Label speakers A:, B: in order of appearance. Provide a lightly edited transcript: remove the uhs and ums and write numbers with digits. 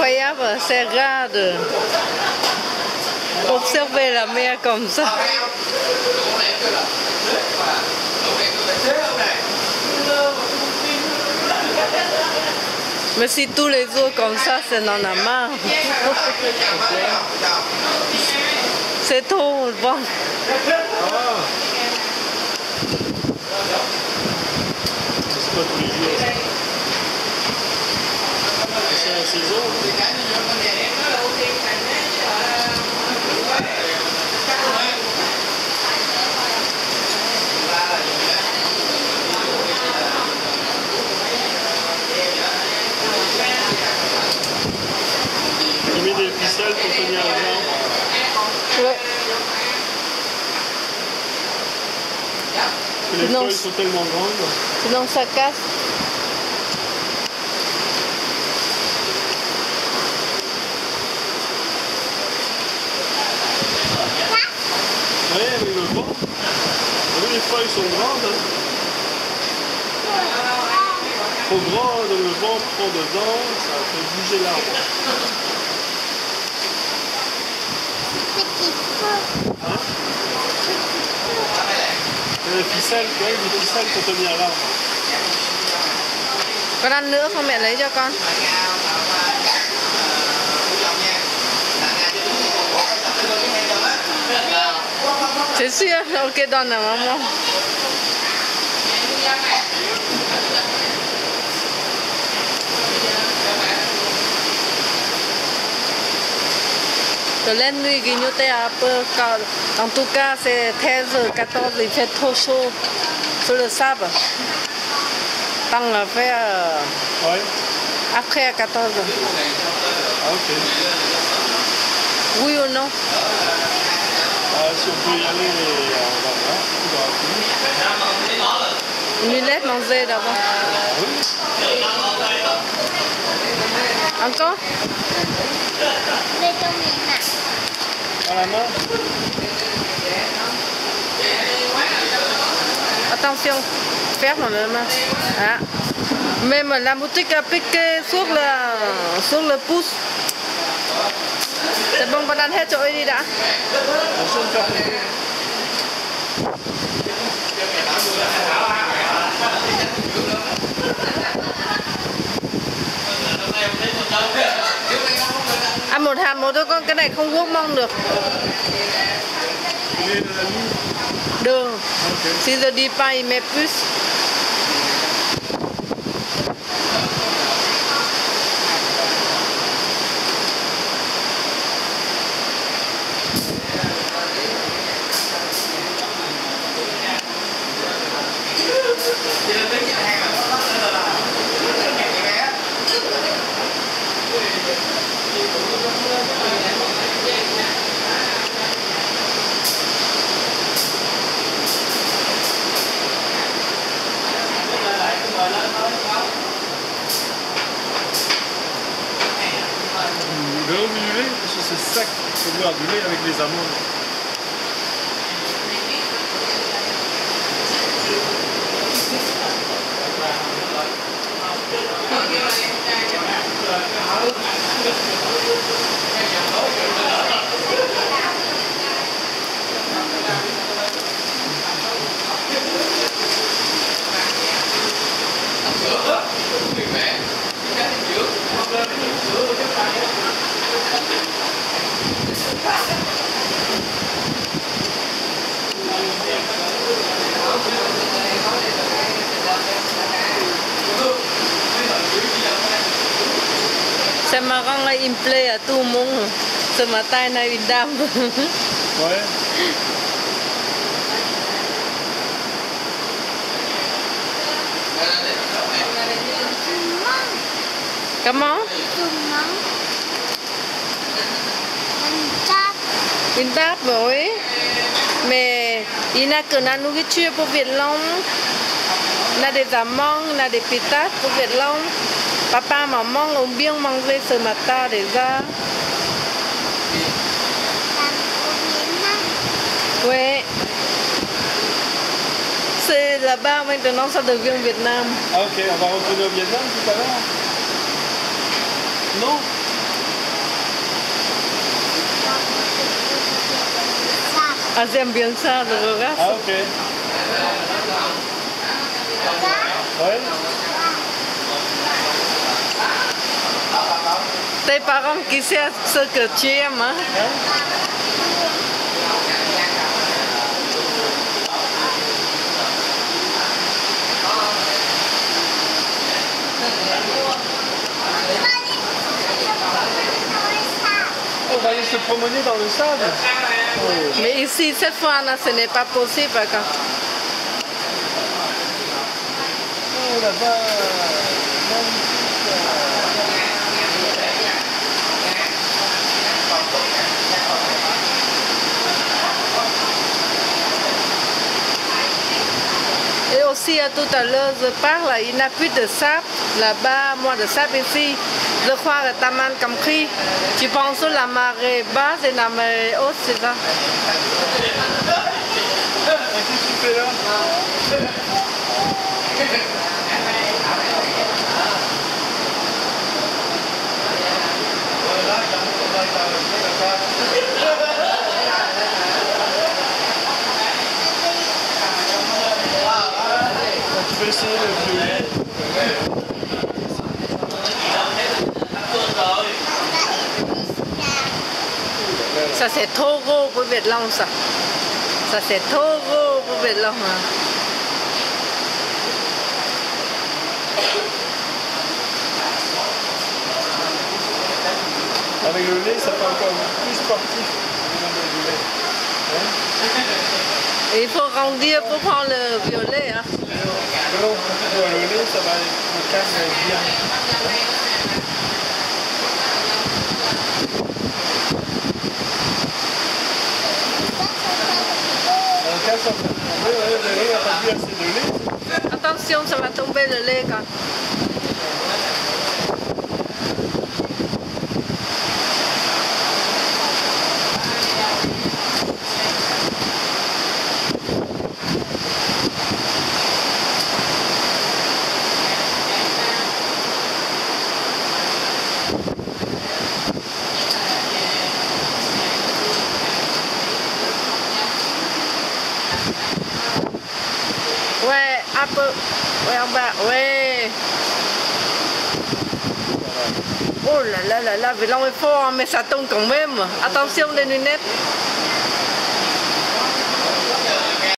A: incroyable, c'est rare d'observer la mer comme ça. Mais si tous les jours comme ça, c'est n'en a marre. C'est trop bon.
B: C'est pas tous les jours. C'est la saison. Il met des ficelles pour tenir la jambe.
A: Ouais.
B: Les feuilles sont tellement grandes.
A: Sinon ça casse.
B: Oui, avec le vent. Oui, les feuilles sont grandes. Hein. Trop grand, le vent prend dedans, ça fait bouger l'arbre. Hein? Des ficelles, ouais, des ficelles pour tenir l'arbre.
A: Con ăn nữa không, mẹ lấy cho con. C'est sûr, ok, donne à maman. De la nuit, il était un peu calme. En tout cas, c'est 13h, 14h, il fait trop chaud sur le sable. Tant à faire
B: Ouais.
A: après à 14h.
B: Ah, ok.
A: Oui ou non?
B: Si on peut y aller, on va voir.
A: Une lunette manger d'abord.
B: Oui.
A: Encore?
B: À la main.
A: Attention, ferme même. Ah. Même la boutique a piqué sur le pouce. C'est bon, con ăn hết chỗ ấy đi đã. Ăn một hạt một thôi con, cái này không guốc mong được. Đường. Si je dis pas, il met plus.
B: Le haut du lait, parce que c'est ça qu'il faut boire du lait avec les amandes.
A: C'est marrant, là, il me plaît à tout le monde. Ce matin, il y a une dame.
B: Ouais.
A: Comment? Une table, oui. Mais il n'a que la nourriture pour Việt Long. Il a des amandes, il a des patates pour Việt Long. Papa, maman ont bien mangé ce matin déjà. Oui. C'est là-bas, maintenant ça devient Vietnam.
B: Ah ok, on va retourner au Vietnam tout à l'heure. Non?
A: Ah, j'aime bien ça, le regard.
B: Ah, ok. Ouais.
A: Tes parents qui savent ce que tu aimes, hein?
B: On va aller se promener dans le sable. Oh.
A: Mais ici, cette fois, là, ce n'est pas possible.
B: Oh là-bas.
A: Et aussi, tout à l'heure, je parle, il n'y a plus de sable. Là-bas, moins de sable ici. Je crois que Taman Kamkri, tu penses que la marée basse et la marée haute, c'est ça?
B: Qu'est-ce que tu fais là? Tu peux essayer le violet.
A: Ça c'est trop gros pour Việt Long ça. Ça c'est trop gros pour Việt Long. Hein.
B: Avec le lait, ça fait encore plus sportif.
A: Il faut grandir pour prendre le violet. Hein.
B: Non, le lait, ça va le calme bien.
A: Attention, ça va tomber le lait quand. Ouais, un peu. Ouais, en bas. Ouais. Oh là là là là, Việt Long est fort, mais ça tombe quand même. Attention les lunettes.